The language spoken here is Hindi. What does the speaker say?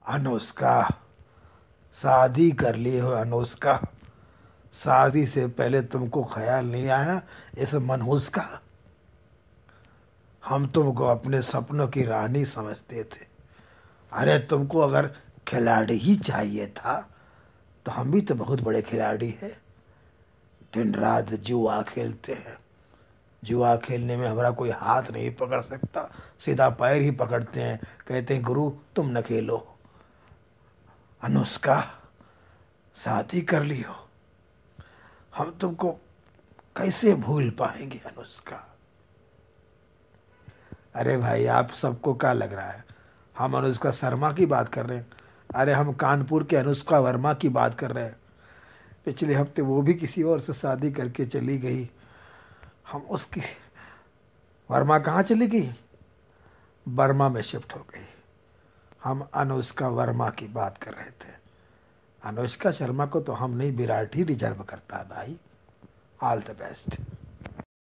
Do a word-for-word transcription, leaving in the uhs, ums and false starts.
अनुष्का, शादी कर ली हो अनुष्का। शादी से पहले तुमको ख्याल नहीं आया इस मनहूस का? हम तुमको अपने सपनों की रानी समझते थे। अरे तुमको अगर खिलाड़ी ही चाहिए था तो हम भी तो बहुत बड़े खिलाड़ी हैं। दिन रात जुआ खेलते हैं। जुआ खेलने में हमारा कोई हाथ नहीं पकड़ सकता, सीधा पैर ही पकड़ते हैं, कहते हैं गुरु तुम न खेलो। अनुष्का, शादी कर ली हो, हम तुमको कैसे भूल पाएंगे अनुष्का। अरे भाई आप सबको क्या लग रहा है हम अनुष्का शर्मा की बात कर रहे हैं? अरे हम कानपुर के अनुष्का वर्मा की बात कर रहे हैं। पिछले हफ्ते वो भी किसी और से शादी करके चली गई। हम उसकी वर्मा कहाँ चली गई? बर्मा में शिफ्ट हो गई। हम अनुष्का वर्मा की बात कर रहे थे। अनुष्का शर्मा को तो हम नहीं, विराट ही रिजर्व करता है भाई। All the best.